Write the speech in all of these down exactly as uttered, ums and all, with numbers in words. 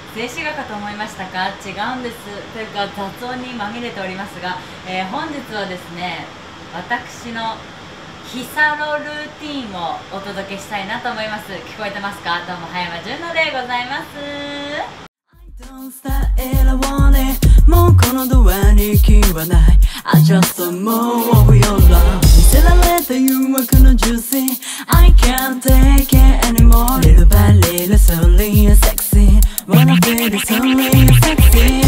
静止画かと思いましたか？違うんです。というか雑音に紛れておりますが、えー、本日はですね、私のヒサロルーティンをお届けしたいなと思います。聞こえてますか？どうも葉山純奈でございます。もうこのドアに気はない。I just move your love。 見せられた誘惑のジューシー I can't take it anymore。 Little by little slowly and sexy Wanna feel it slowly and sexy。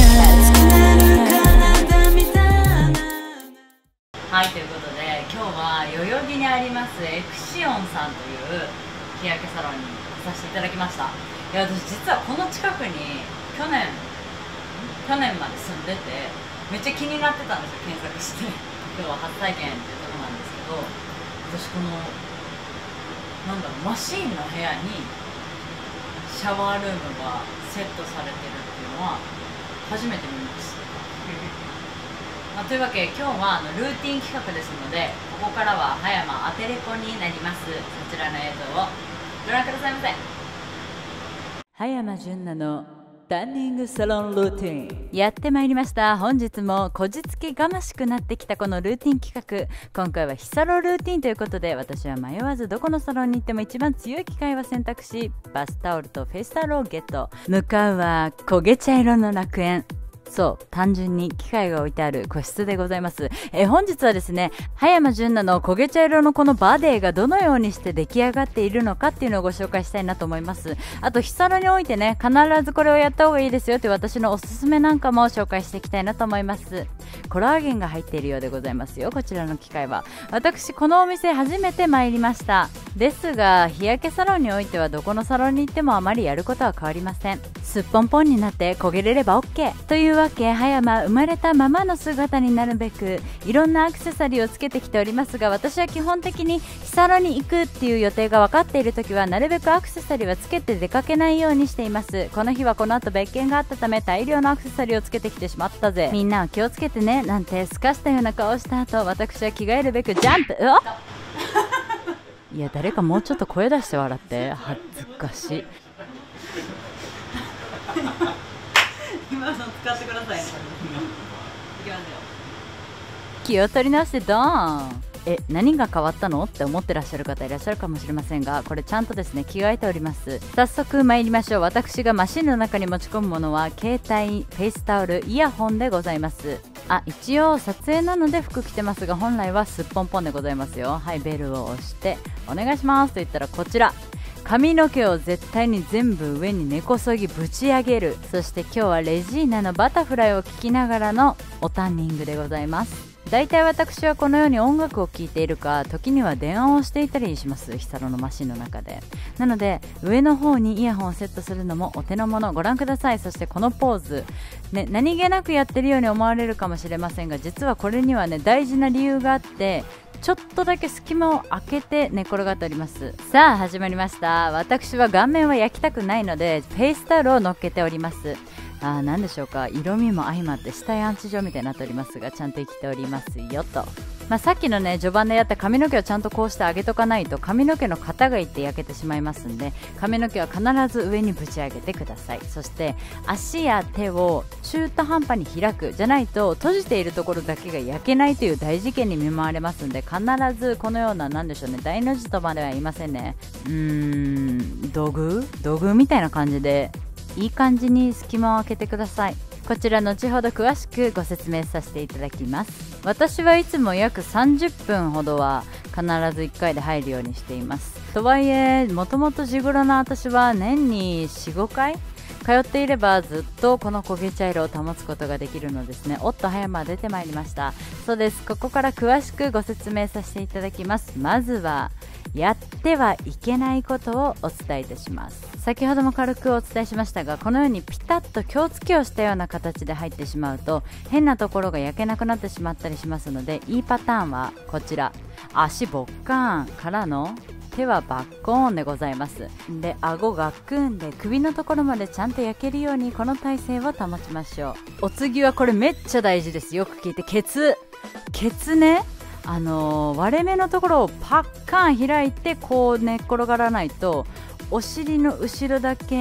はい、ということで今日は代々木にありますエクシオンさんという日焼けサロンに来させていただきました。いや、私実はこの近くに去年去年まで住んでてめっちゃ気になってたんですよ、検索して今日は初体験っていうところなんですけど、私このなんだろう、マシーンの部屋にシャワールームがセットされてるっていうのは初めて見ましたまあ、というわけで今日はあのルーティン企画ですので、ここからは葉山アテレコになります。そちらの映像をご覧くださいませ。葉山純奈のタンニングサロンルーティンやってまいりました。本日もこじつけがましくなってきたこのルーティン企画、今回はヒサロルーティンということで、私は迷わずどこのサロンに行っても一番強い機械を選択し、バスタオルとフェイスタオルをゲット。向かうは焦げ茶色の楽園、そう、単純に機械が置いてある個室でございます。えー、本日はですね、葉山純奈の焦げ茶色のこのバデーがどのようにして出来上がっているのかっていうのをご紹介したいなと思います。あと、ヒサロにおいてね、必ずこれをやった方がいいですよっていう私のおすすめなんかも紹介していきたいなと思います。コラーゲンが入っているようでございますよ、こちらの機械は。私、このお店初めて参りました。ですが、日焼けサロンにおいてはどこのサロンに行ってもあまりやることは変わりません。すっぽんぽんになって焦げれれば OK というわけ、葉山生まれたままの姿になるべくいろんなアクセサリーをつけてきておりますが、私は基本的にヒサロに行くっていう予定が分かっている時はなるべくアクセサリーはつけて出かけないようにしています。この日はこの後別件があったため大量のアクセサリーをつけてきてしまったぜ、みんなは気をつけてねなんてすかしたような顔をした後、私は着替えるべくジャンプ。うわいや、誰かもうちょっと声出して笑って、恥ずかしい今の使ってくださいね。いきますよ。気を取り直してドーン。え、何が変わったのって思ってらっしゃる方いらっしゃるかもしれませんが、これちゃんとですね、着替えております。早速参りましょう。私がマシンの中に持ち込むものは携帯、フェイスタオル、イヤホンでございます。あ、一応撮影なので服着てますが、本来はすっぽんぽんでございますよ。はい、ベルを押してお願いしますと言ったらこちら、髪の毛を絶対に全部上に根こそぎぶち上げる。そして今日はレジーナのバタフライを聴きながらのおタンニングでございます。だいたい私はこのように音楽を聴いているか、時には電話をしていたりします、ヒサロのマシンの中で。なので上の方にイヤホンをセットするのもお手の物、ご覧ください。そしてこのポーズ、ね、何気なくやってるように思われるかもしれませんが、実はこれにはね、大事な理由があって、ちょっとだけ隙間を空けて寝転がっております。さあ始まりました。私は顔面は焼きたくないのでフェイスタオルを乗っけております。あー、何でしょうか、色味も相まって死体安置所みたいになっておりますが、ちゃんと生きておりますよと。まあ、さっきのね、序盤でやった髪の毛をちゃんとこうして上げとかないと髪の毛の型がいって焼けてしまいますんで、髪の毛は必ず上にぶち上げてください。そして足や手を中途半端に開く、じゃないと閉じているところだけが焼けないという大事件に見舞われますんで、必ずこのような、なんでしょうね、大の字とまでは言いませんね、うーん、土偶土偶みたいな感じでいい感じに隙間を空けてください。こちら後ほど詳しくご説明させていただきます。私はいつも約さんじゅっぷんほどは必ずいっかいで入るようにしています。とはいえ、もともと地黒な私は年に よん、ごかい通っていればずっとこの焦げ茶色を保つことができるのですね。おっと、葉山出てまいりました。そうです。ここから詳しくご説明させていただきます。まずはやってはいけないことをお伝えいたします。先ほども軽くお伝えしましたが、このようにピタッと気をつけをしたような形で入ってしまうと変なところが焼けなくなってしまったりしますので、いいパターンはこちら、足ボッカーンからの手はバッコーンでございます。で、顎ガックンで首のところまでちゃんと焼けるようにこの体勢を保ちましょう。お次はこれめっちゃ大事です。よく聞いて、ケツケツね、あのー、割れ目のところをパッカーン開いてこう寝っ転がらないと、お尻の後ろだけ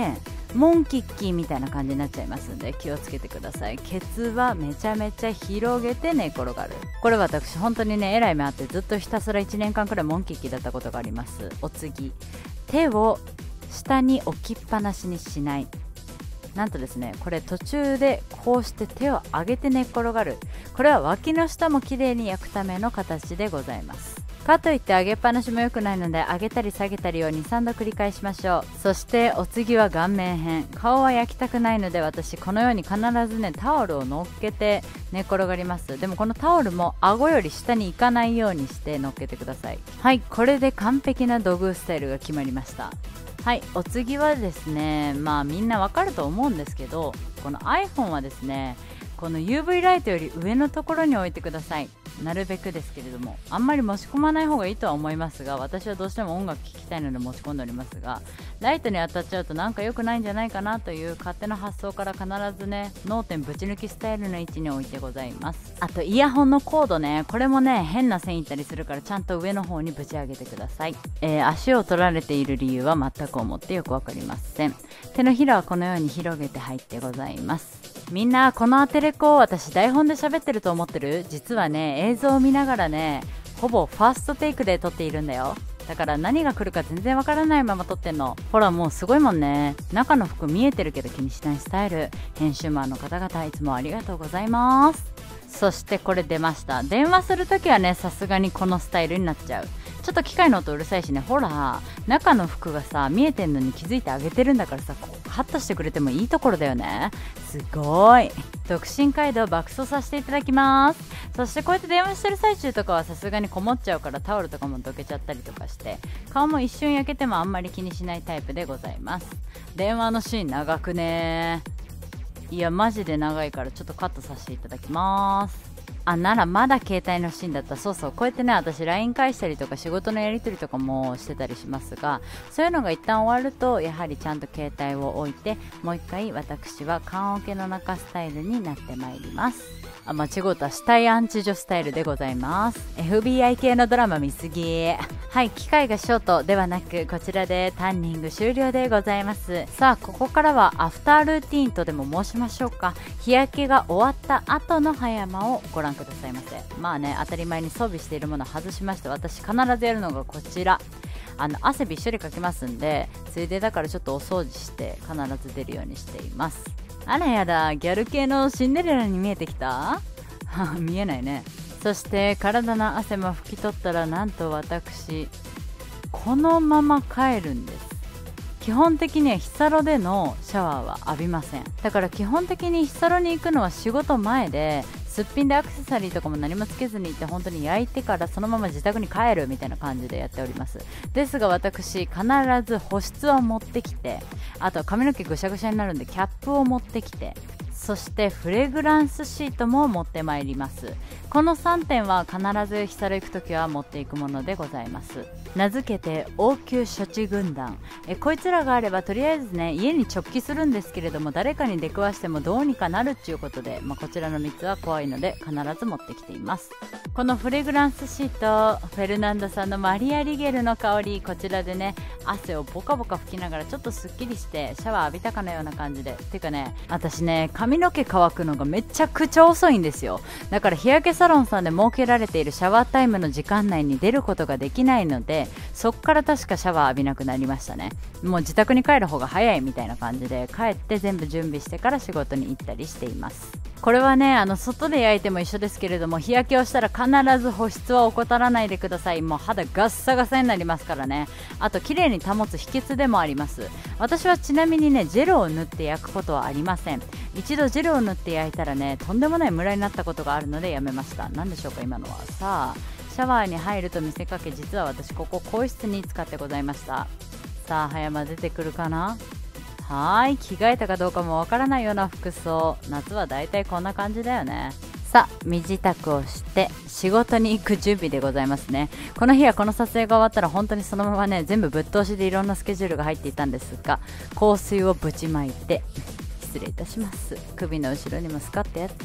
モンキッキーみたいな感じになっちゃいますんで気をつけてください。ケツはめちゃめちゃ広げて寝転がる。これ私本当にねえらい目あってずっとひたすらいちねんかんくらいモンキッキーだったことがあります。お次、手を下に置きっぱなしにしない。なんとですね、これ途中でこうして手を上げて寝っ転がる。これは脇の下もきれいに焼くための形でございます。かといって上げっぱなしも良くないので上げたり下げたりを にさんど繰り返しましょう。そしてお次は顔面編。顔は焼きたくないので私このように必ずねタオルを乗っけて寝転がります。でもこのタオルも顎より下に行かないようにして乗っけてください。はい、これで完璧な土偶スタイルが決まりました。はい、お次はですね、まあみんなわかると思うんですけど、この iPhone はですね、この ユーブイ ライトより上のところに置いてください。なるべくですけれども、あんまり持ち込まない方がいいとは思いますが、私はどうしても音楽聴きたいので持ち込んでおりますが、ライトに当たっちゃうとなんか良くないんじゃないかなという勝手な発想から必ずね脳天ぶち抜きスタイルの位置に置いてございます。あとイヤホンのコードね、これもね変な線いったりするからちゃんと上の方にぶち上げてください。えー、足を取られている理由は全く思ってよくわかりません。手のひらはこのように広げて入ってございます。みんなこのアテレコを私台本で喋ってると思ってる？実はね映像を見ながらねほぼファーストテイクで撮っているんだよ。だから何が来るか全然わからないまま撮ってんの。ほらもうすごいもんね。中の服見えてるけど気にしないスタイル。編集マンの方々いつもありがとうございます。そしてこれ出ました。電話するときはねさすがにこのスタイルになっちゃう。ちょっと機械の音うるさいしね。ほら中の服がさ見えてんのに気づいてあげてるんだからさ、ここカットしてくれてもいいところだよね。すごい。独身街道爆走させていただきます。そしてこうやって電話してる最中とかはさすがにこもっちゃうからタオルとかもどけちゃったりとかして顔も一瞬焼けてもあんまり気にしないタイプでございます。電話のシーン長くね。いやマジで長いからちょっとカットさせていただきます。あ、ならまだ携帯のシーンだった。そうそう、こうやってね私 ライン 返したりとか仕事のやり取りとかもしてたりしますが、そういうのが一旦終わるとやはりちゃんと携帯を置いてもう一回私は棺桶の中スタイルになってまいります。あ、間違うた。死体アンチ女スタイルでございます。 エフビーアイ 系のドラマ見すぎ。はい、機械がショートではなくこちらでタンニング終了でございます。さあここからはアフタールーティーンとでも申しましょうか。日焼けが終わった後の葉山をご覧くださいませ。まあね当たり前に装備しているものを外しまして、私必ずやるのがこちら。あの汗びっしょりかきますんで、ついでだからちょっとお掃除して必ず出るようにしています。あらやだ、ギャル系のシンデレラに見えてきた？見えないね。そして体の汗も拭き取ったらなんと私このまま帰るんです。基本的には日サロでのシャワーは浴びません。だから基本的に日サロに行くのは仕事前で、すっぴんでアクセサリーとかも何もつけずに行って本当に焼いてからそのまま自宅に帰るみたいな感じでやっております。ですが私必ず保湿を持ってきて、あとは髪の毛ぐしゃぐしゃになるんでキャップを持ってきて、そしてフレグランスシートも持ってまいります。このさんてんは必ず日サロ行くときは持っていくものでございます。名付けて応急処置軍団。えこいつらがあればとりあえずね家に直帰するんですけれども、誰かに出くわしてもどうにかなるっていうことで、まあ、こちらのみっつは怖いので必ず持ってきています。このフレグランスシート、フェルナンドさんのマリア・リゲルの香り、こちらでね汗をボカボカ拭きながらちょっとすっきりしてシャワー浴びたかのような感じで。っていうかね私ね髪の毛乾くのがめちゃくちゃ遅いんですよ。だから日焼けサロンさんで設けられているシャワータイムの時間内に出ることができないので、そっから確かシャワー浴びなくなりましたね。もう自宅に帰る方が早いみたいな感じで帰って全部準備してから仕事に行ったりしています。これはねあの外で焼いても一緒ですけれども、日焼けをしたら必ず保湿は怠らないでください。もう肌ガッサガサになりますからね。あと綺麗に保つ秘訣でもあります。私はちなみにねジェルを塗って焼くことはありません。一度ジェルを塗って焼いたらねとんでもないムラになったことがあるのでやめました。何でしょうか今のは。さあシャワーに入ると見せかけ、実は私ここ更衣室に使ってございました。さあ葉山出てくるかな。はーい、着替えたかどうかもわからないような服装。夏はだいたいこんな感じだよね。さあ身支度をして仕事に行く準備でございますね。この日はこの撮影が終わったら本当にそのままね全部ぶっ通しでいろんなスケジュールが入っていたんですが、香水をぶちまいて失礼いたします。首の後ろにもスカッとやって、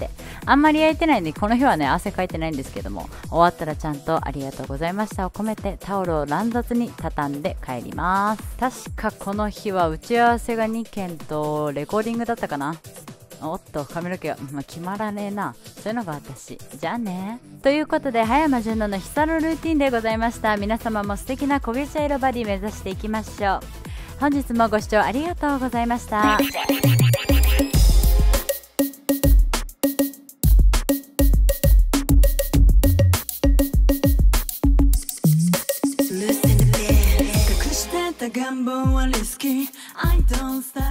あんまり焼いてないんで、この日はね、汗かいてないんですけども、終わったらちゃんとありがとうございましたを込めてタオルを乱雑に畳んで帰ります。確かこの日は打ち合わせがにけんとレコーディングだったかな。おっと、髪の毛が、まあ、決まらねえな。そういうのが私。じゃあね。ということで、葉山純奈の日サロルーティンでございました。皆様も素敵な焦げ茶色バディ目指していきましょう。本日もご視聴ありがとうございました。願望はリスキー I don't stop